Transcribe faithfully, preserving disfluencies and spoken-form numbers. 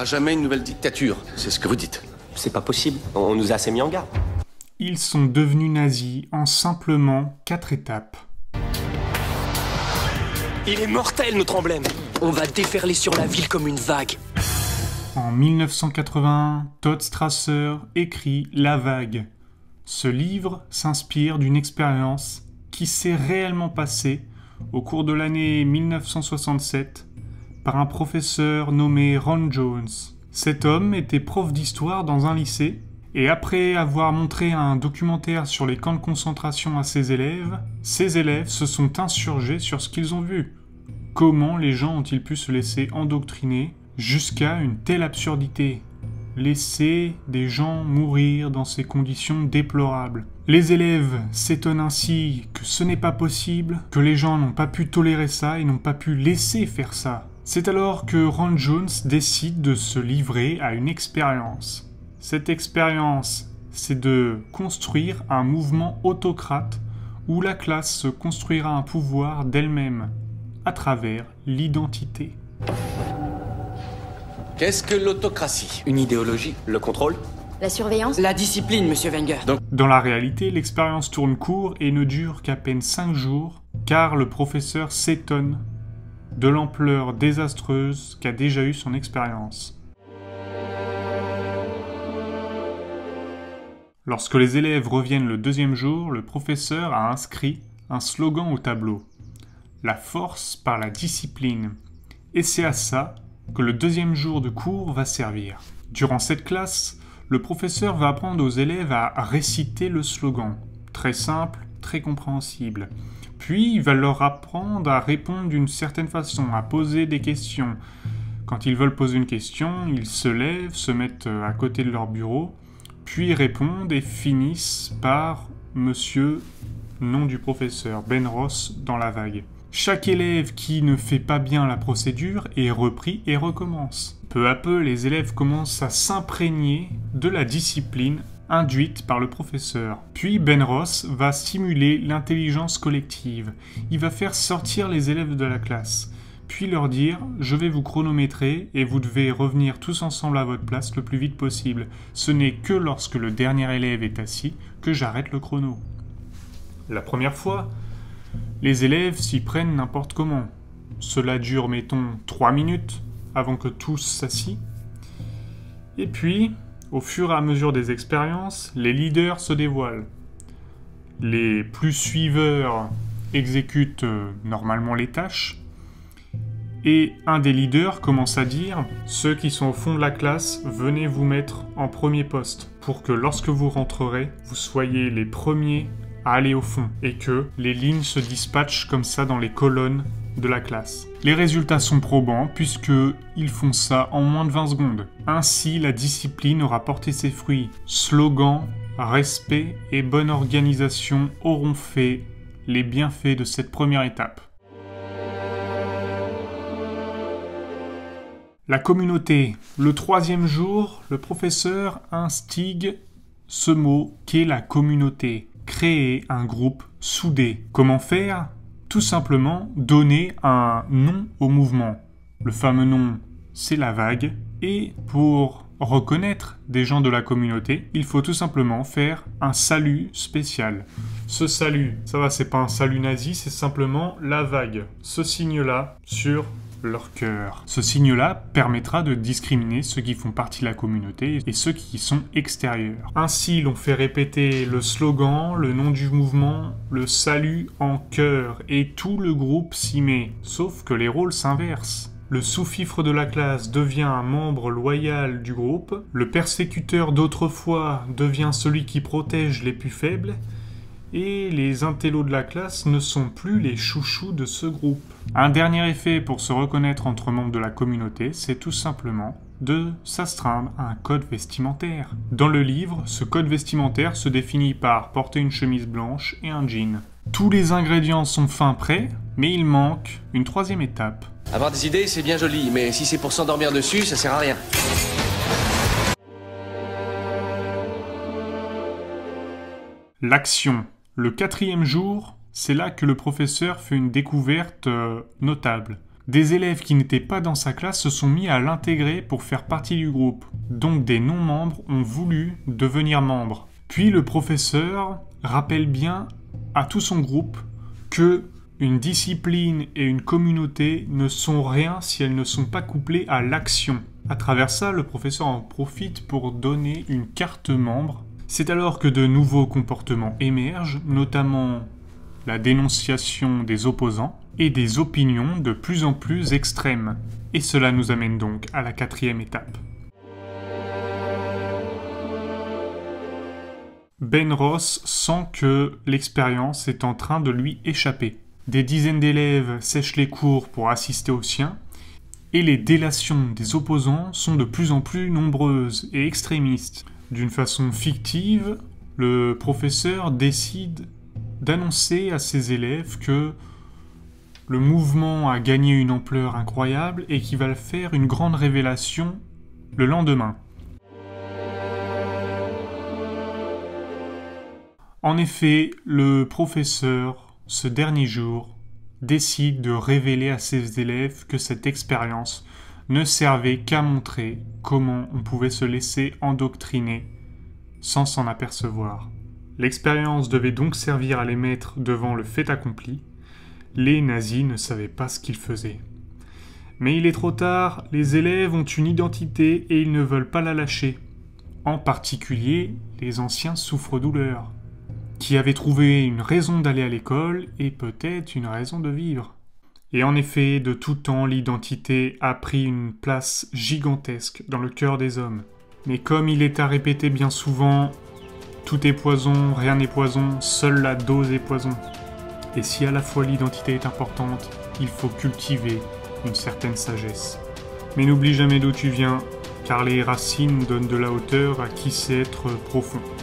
jamais une nouvelle dictature, c'est ce que vous dites. C'est pas possible, on nous a assez mis en garde. Ils sont devenus nazis en simplement quatre étapes. Il est mortel, notre emblème. On va déferler sur la ville comme une vague. En mille neuf cent quatre-vingt-un, Todd Strasser écrit La Vague. Ce livre s'inspire d'une expérience qui s'est réellement passée au cours de l'année mille neuf cent soixante-sept par un professeur nommé Ron Jones. Cet homme était prof d'histoire dans un lycée et après avoir montré un documentaire sur les camps de concentration à ses élèves, ses élèves se sont insurgés sur ce qu'ils ont vu. Comment les gens ont-ils pu se laisser endoctriner jusqu'à une telle absurdité ? Laisser des gens mourir dans ces conditions déplorables. Les élèves s'étonnent ainsi que ce n'est pas possible, que les gens n'ont pas pu tolérer ça et n'ont pas pu laisser faire ça. C'est alors que Ron Jones décide de se livrer à une expérience. Cette expérience, c'est de construire un mouvement autocrate où la classe se construira un pouvoir d'elle-même à travers l'identité. Qu'est-ce que l'autocratie? Une idéologie. Le contrôle? La surveillance? La discipline, monsieur Wenger. Donc, Dans la réalité, l'expérience tourne court et ne dure qu'à peine cinq jours, car le professeur s'étonne de l'ampleur désastreuse qu'a déjà eu son expérience. Lorsque les élèves reviennent le deuxième jour, le professeur a inscrit un slogan au tableau. La force par la discipline. Et c'est à ça que le deuxième jour de cours va servir. Durant cette classe, le professeur va apprendre aux élèves à réciter le slogan. Très simple, très compréhensible. Puis il va leur apprendre à répondre d'une certaine façon, à poser des questions. Quand ils veulent poser une question, ils se lèvent, se mettent à côté de leur bureau, puis répondent et finissent par Monsieur, nom du professeur, Ben Ross dans La Vague. Chaque élève qui ne fait pas bien la procédure est repris et recommence. Peu à peu, les élèves commencent à s'imprégner de la discipline induite par le professeur. Puis Ben Ross va stimuler l'intelligence collective. Il va faire sortir les élèves de la classe, puis leur dire « Je vais vous chronométrer et vous devez revenir tous ensemble à votre place le plus vite possible. Ce n'est que lorsque le dernier élève est assis que j'arrête le chrono. » La première fois, les élèves s'y prennent n'importe comment. Cela dure, mettons, trois minutes avant que tous s'assient. Et puis, au fur et à mesure des expériences, les leaders se dévoilent. Les plus suiveurs exécutent euh, normalement les tâches. Et un des leaders commence à dire « Ceux qui sont au fond de la classe, venez vous mettre en premier poste pour que lorsque vous rentrerez, vous soyez les premiers à aller au fond et que les lignes se dispatchent comme ça dans les colonnes de la classe. » Les résultats sont probants puisqu'ils font ça en moins de vingt secondes. Ainsi, la discipline aura porté ses fruits. Slogan, respect et bonne organisation auront fait les bienfaits de cette première étape. La communauté. Le troisième jour, le professeur instigue ce mot qu'est la communauté. Créer un groupe soudé. Comment faire ? Tout simplement donner un nom au mouvement. Le fameux nom, c'est La Vague. Et pour reconnaître des gens de la communauté, il faut tout simplement faire un salut spécial. Ce salut, ça va, c'est pas un salut nazi, c'est simplement La Vague. Ce signe-là sur leur cœur. Ce signe-là permettra de discriminer ceux qui font partie de la communauté et ceux qui y sont extérieurs. Ainsi, l'on fait répéter le slogan, le nom du mouvement, le salut en chœur, et tout le groupe s'y met. Sauf que les rôles s'inversent. Le sous-fifre de la classe devient un membre loyal du groupe, le persécuteur d'autrefois devient celui qui protège les plus faibles, et les intellos de la classe ne sont plus les chouchous de ce groupe. Un dernier effet pour se reconnaître entre membres de la communauté, c'est tout simplement de s'astreindre à un code vestimentaire. Dans le livre, ce code vestimentaire se définit par porter une chemise blanche et un jean. Tous les ingrédients sont fin prêts, mais il manque une troisième étape. avoir des idées, c'est bien joli, mais si c'est pour s'endormir dessus, ça sert à rien. L'action. Le quatrième jour, c'est là que le professeur fait une découverte euh, notable. Des élèves qui n'étaient pas dans sa classe se sont mis à l'intégrer pour faire partie du groupe. Donc des non-membres ont voulu devenir membres. Puis le professeur rappelle bien à tout son groupe que une discipline et une communauté ne sont rien si elles ne sont pas couplées à l'action. À travers ça, le professeur en profite pour donner une carte membre. C'est alors que de nouveaux comportements émergent, notamment la dénonciation des opposants et des opinions de plus en plus extrêmes. Et cela nous amène donc à la quatrième étape. Ben Ross sent que l'expérience est en train de lui échapper. Des dizaines d'élèves sèchent les cours pour assister aux siens, et les délations des opposants sont de plus en plus nombreuses et extrémistes. D'une façon fictive, le professeur décide d'annoncer à ses élèves que le mouvement a gagné une ampleur incroyable et qu'il va faire une grande révélation le lendemain. En effet, le professeur, ce dernier jour, décide de révéler à ses élèves que cette expérience ne servait qu'à montrer comment on pouvait se laisser endoctriner sans s'en apercevoir. L'expérience devait donc servir à les mettre devant le fait accompli. Les nazis ne savaient pas ce qu'ils faisaient. Mais il est trop tard, les élèves ont une identité et ils ne veulent pas la lâcher. En particulier, les anciens souffres-douleurs, qui avaient trouvé une raison d'aller à l'école et peut-être une raison de vivre. Et en effet, de tout temps, l'identité a pris une place gigantesque dans le cœur des hommes. Mais comme il est à répéter bien souvent, tout est poison, rien n'est poison, seule la dose est poison. Et si à la fois l'identité est importante, il faut cultiver une certaine sagesse. Mais n'oublie jamais d'où tu viens, car les racines donnent de la hauteur à qui sait être profond.